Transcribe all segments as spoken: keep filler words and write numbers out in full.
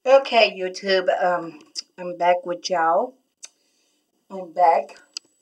Okay, YouTube. Um, I'm back with y'all. I'm back.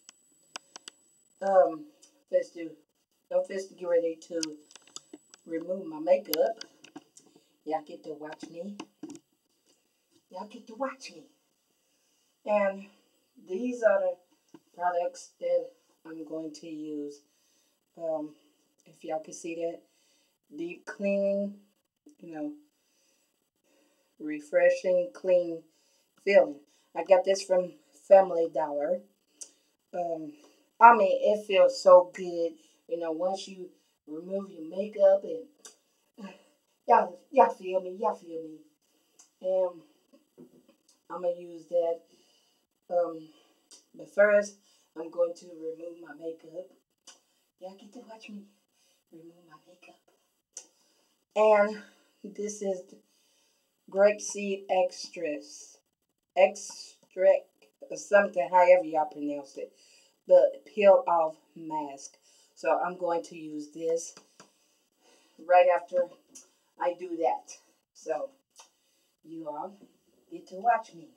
Um, first to, don't first to get ready to remove my makeup. Y'all get to watch me. Y'all get to watch me. And these are the products that I'm going to use. Um, if y'all can see that, deep cleaning, you know, refreshing, clean feeling. I got this from Family Dollar. Um, I mean, it feels so good. You know, once you remove your makeup and y'all, y'all feel me, y'all feel me. And I'm gonna use that. Um, but first, I'm going to remove my makeup. Y'all get to watch me remove my makeup. And this is grapeseed extras, extract or something, however y'all pronounce it. But peel off mask. So I'm going to use this right after I do that. So you all get to watch me.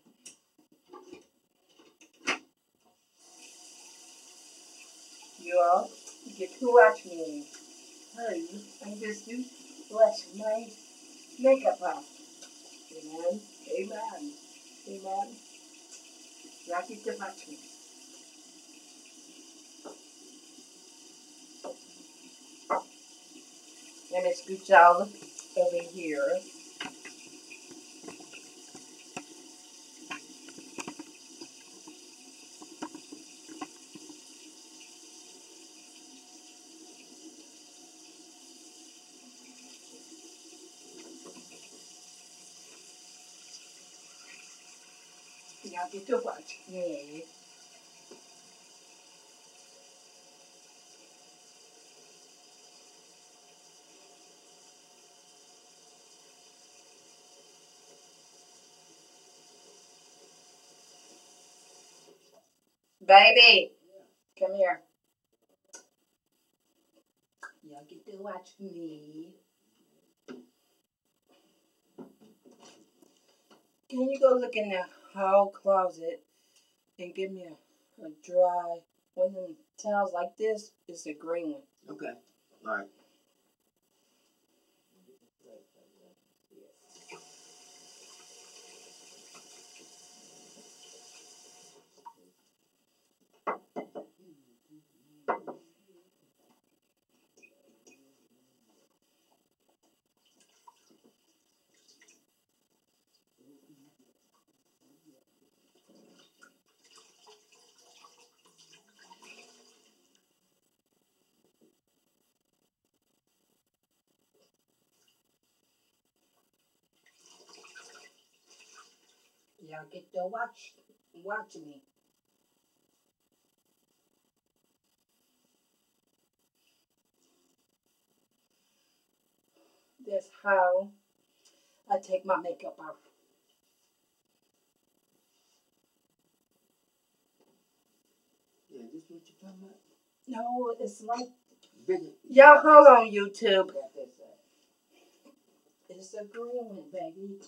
You all get to watch me. Hurry, I'm just to watch my makeup off. Amen. Amen. Amen. Y'all get to watch me. Let me scoot y'all over here. Y'all get to watch me. Baby, come here. Y'all get to watch me. Can you go look in the hall closet and give me a, a dry one of them towels like this? It's a green one. Okay. All right. Y'all get to watch watch me. That's how I take my makeup off. Yeah, this what you talking about? No, it's like Bigger. y'all hold on YouTube. Got that side. It's a green one, baby.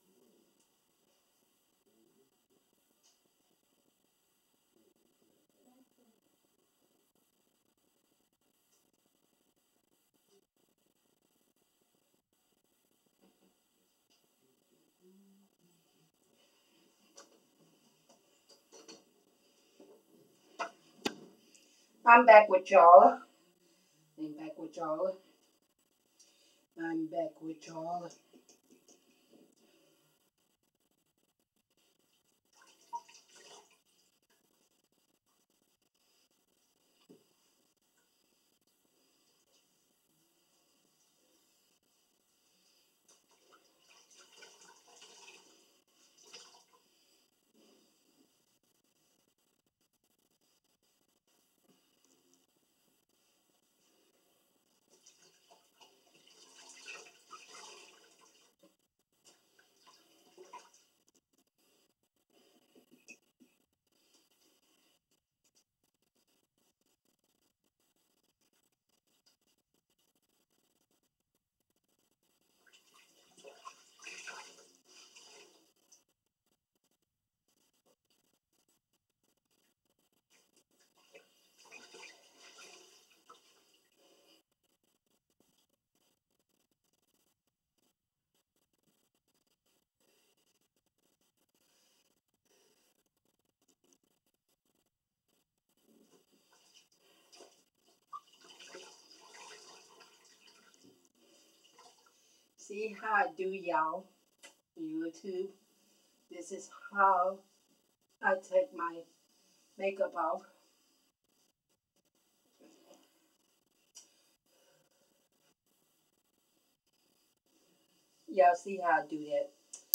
I'm back with y'all. I'm back with y'all. I'm back with y'all. See how I do, y'all? YouTube. This is how I take my makeup off. Y'all see how I do that?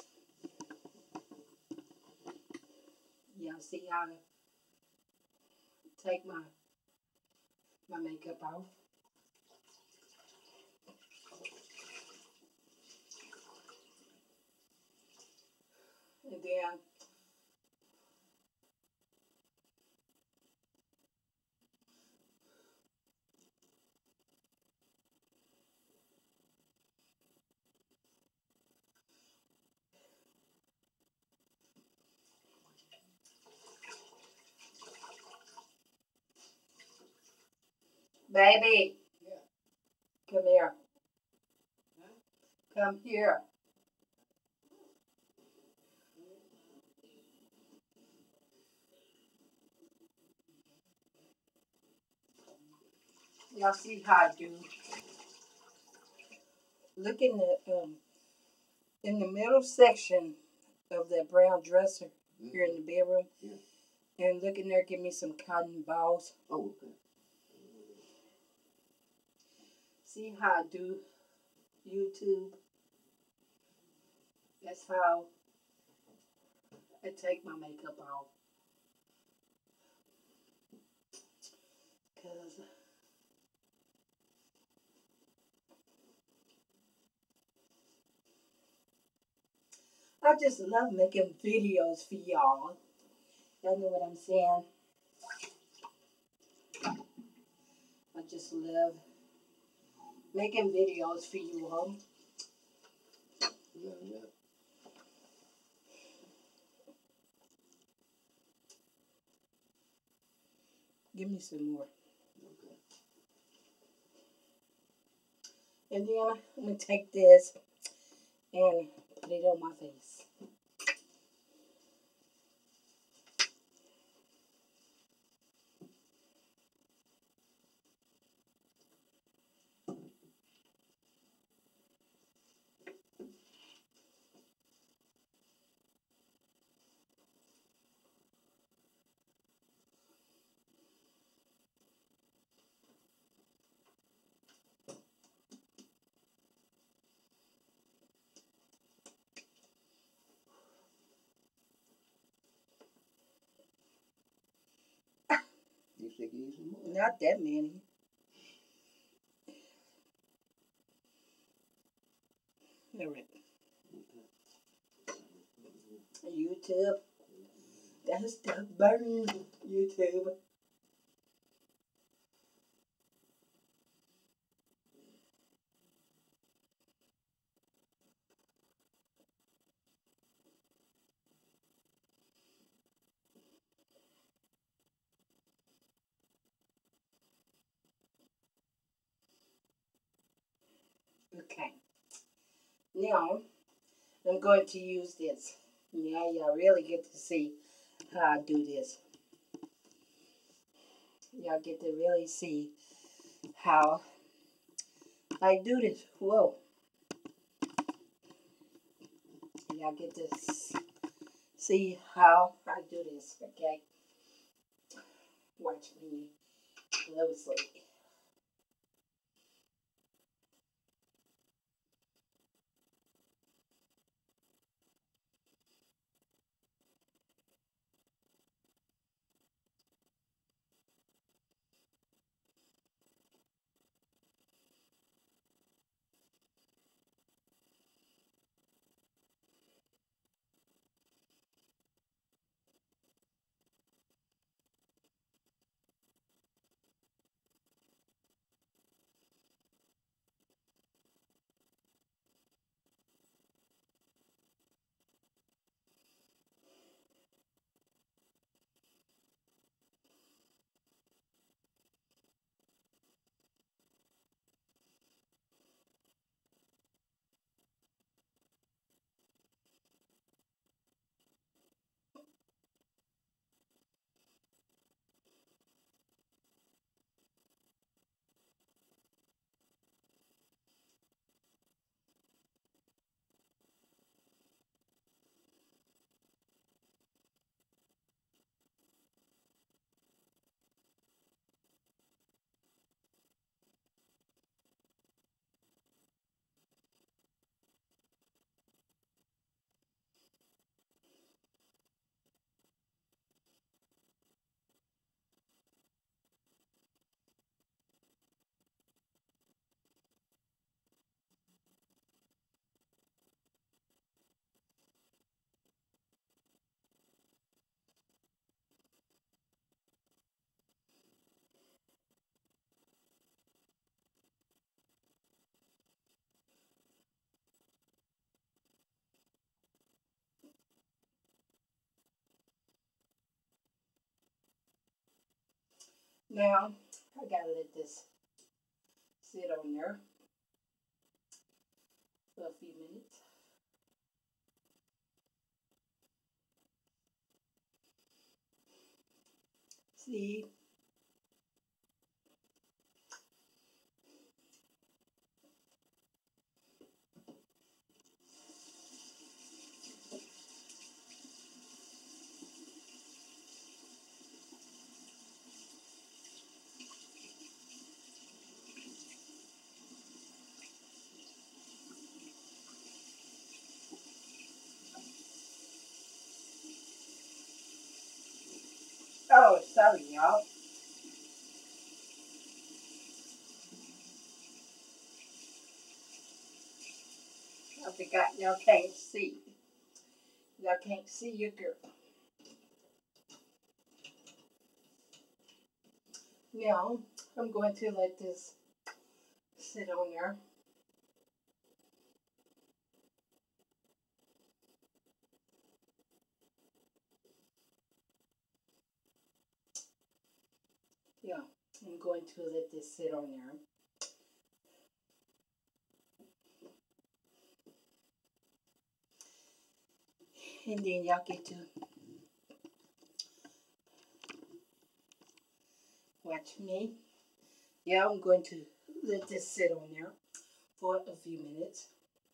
Y'all see how I take my my makeup off? And then baby, Yeah. come here. Huh? Come here. Y'all see how I do? Look in the um in the middle section of that brown dresser here in the bedroom. Yeah. And look in there, give me some cotton balls. Oh, okay. See how I do YouTube? That's how I take my makeup off. Cause I just love making videos for y'all. Y'all know what I'm saying? I just love making videos for you all. Yeah, yeah. Give me some more. Okay. And then I'm gonna take this and put it on my face. You should give you some more. Not that many. All right. YouTube. That stuff burns. YouTube. Okay. Now I'm going to use this. Yeah, y'all really get to see how I do this. Y'all get to really see how I do this. Whoa. Y'all get to see how I do this. Okay. Watch me closely. Now, I gotta let this sit on there for a few minutes. See, oh, sorry, y'all. I forgot y'all can't see. Y'all can't see your girl. Now, I'm going to let this sit on there. Yeah, I'm going to let this sit on there. And then y'all get to watch me. Yeah, I'm going to let this sit on there for a few minutes.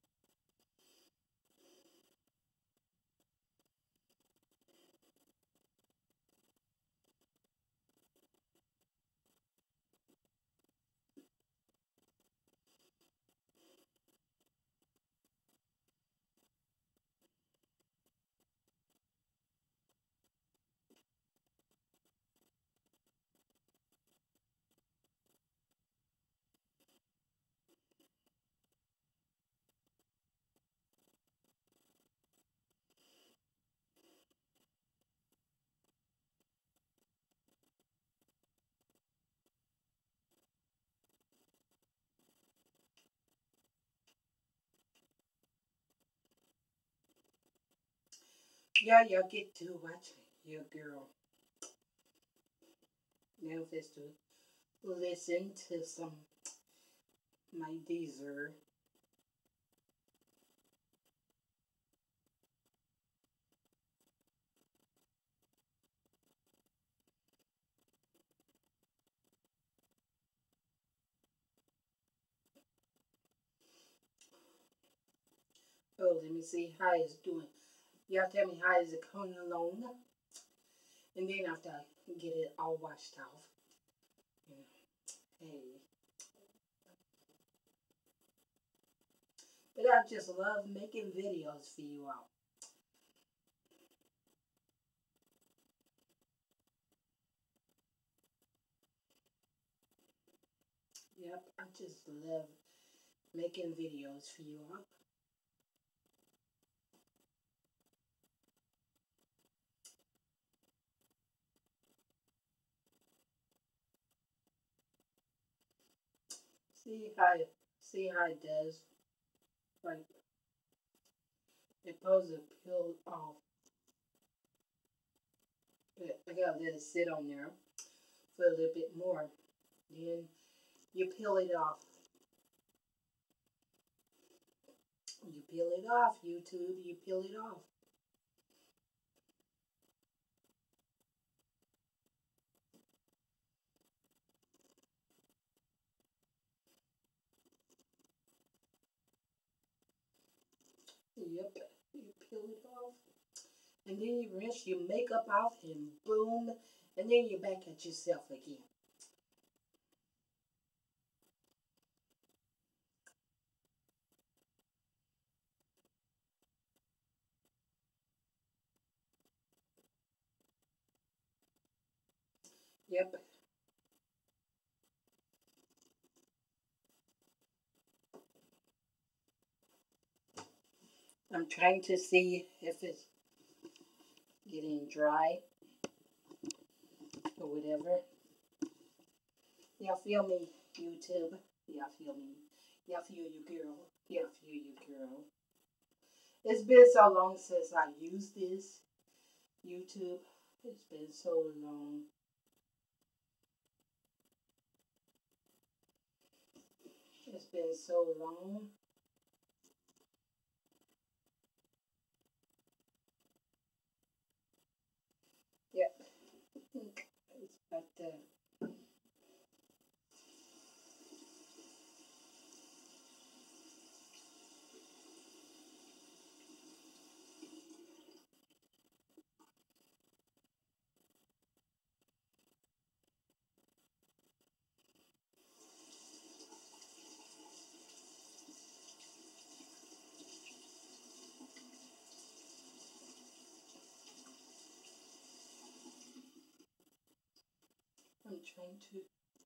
Yeah, y'all get to watch your girl. Now just to listen to some my Deezer. Oh, let me see how it's doing. Y'all tell me how is it coming along, and then after I get it all washed off, you know, hey. But I just love making videos for you all. Yep, I just love making videos for you all. See how it, see how it does. Like it pulls the peel off, but I gotta let it sit on there for a little bit more. Then you peel it off. You peel it off, YouTube. You peel it off. Yep, you peel it off. And then you rinse your makeup off and boom, and then you're back at yourself again. Yep. I'm trying to see if it's getting dry or whatever. Y'all feel me, YouTube? Y'all feel me? Y'all feel you, girl? Y'all feel you, girl? It's been so long since I used this YouTube. It's been so long. It's been so long. Yep. I think it's about the. I'm trying to.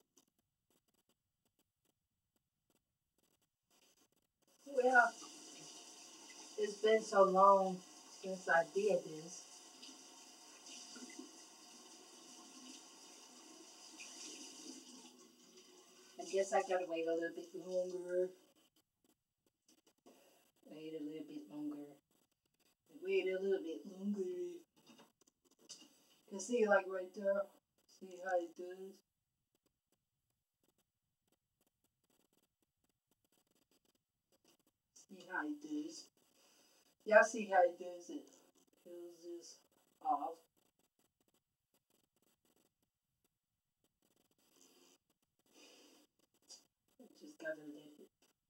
Well, it's been so long since I did this. I guess I gotta wait a little bit longer. Wait a little bit longer. Wait a little bit longer. You can see like right there. See how it does. See how it does. Y'all see how it does it. Peels this off. I just gotta let it.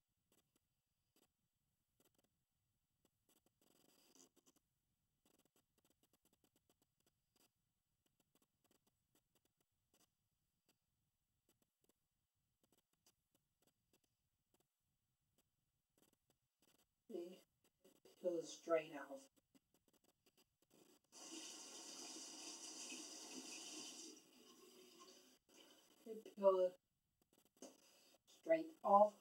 See? Peel straight off. It peel straight off.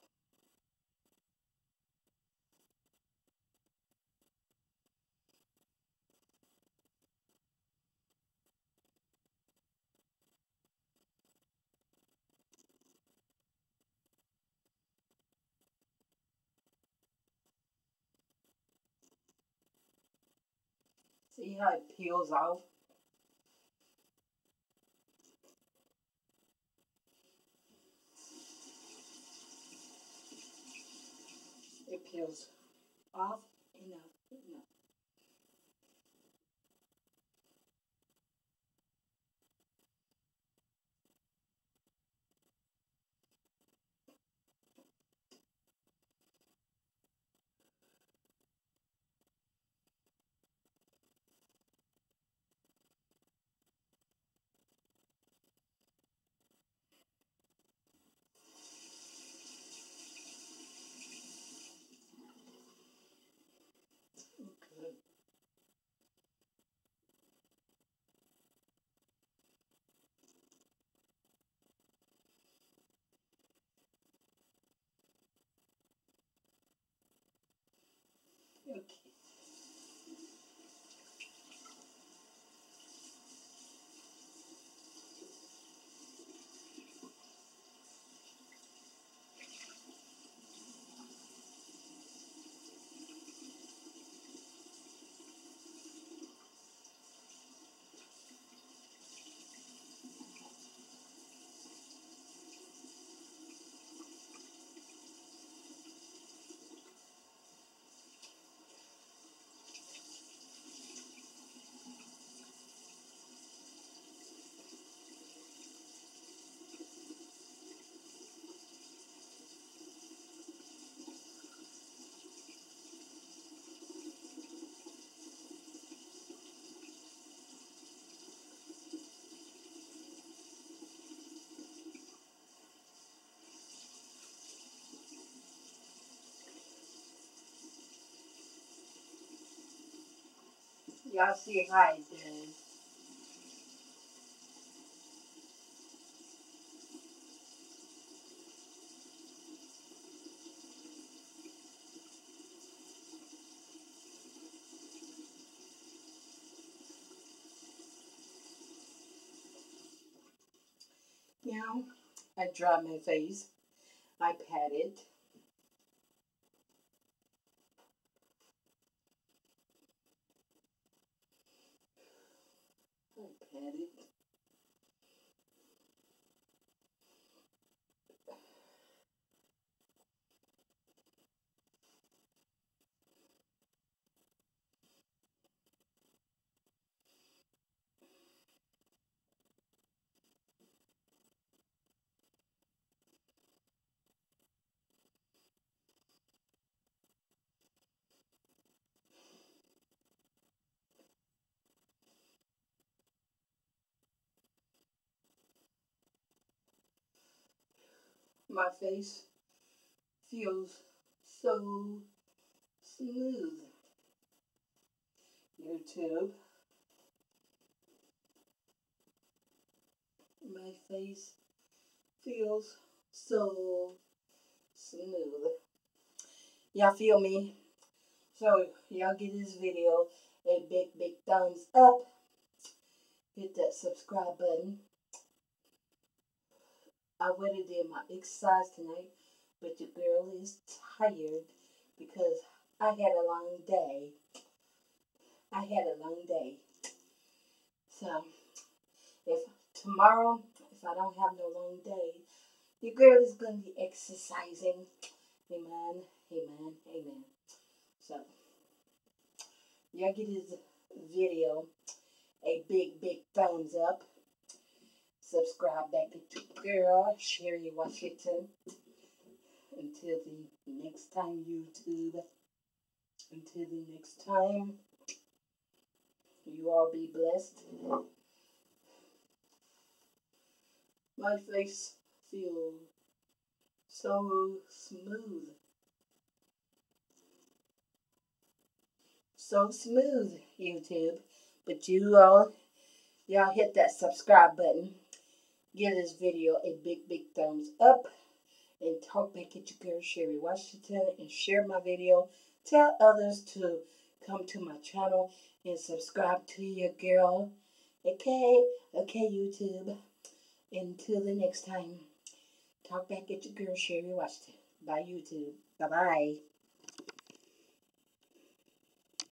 See how it peels off? It peels off enough, enough. Okay. Okay. Y'all see how it does. Now, I dry my face. I pat it. I pat it. My face feels so smooth. YouTube. My face feels so smooth. Y'all feel me? So y'all give this video a big, big thumbs up. Hit that subscribe button. I would have did my exercise tonight, but your girl is tired because I had a long day. I had a long day. So if tomorrow, if I don't have no long day, your girl is going to be exercising. Amen, amen, amen. So, y'all give this video a big, big thumbs up. Subscribe back to girl, Sherry Washington. Until the next time, YouTube. Until the next time, you all be blessed. My face feels so smooth. So smooth, YouTube. But you all, y'all hit that subscribe button. Give this video a big, big thumbs up. And talk back at your girl, Sherry Washington. And share my video. Tell others to come to my channel and subscribe to your girl. Okay? Okay, YouTube. Until the next time. Talk back at your girl, Sherry Washington. Bye, YouTube. Bye-bye.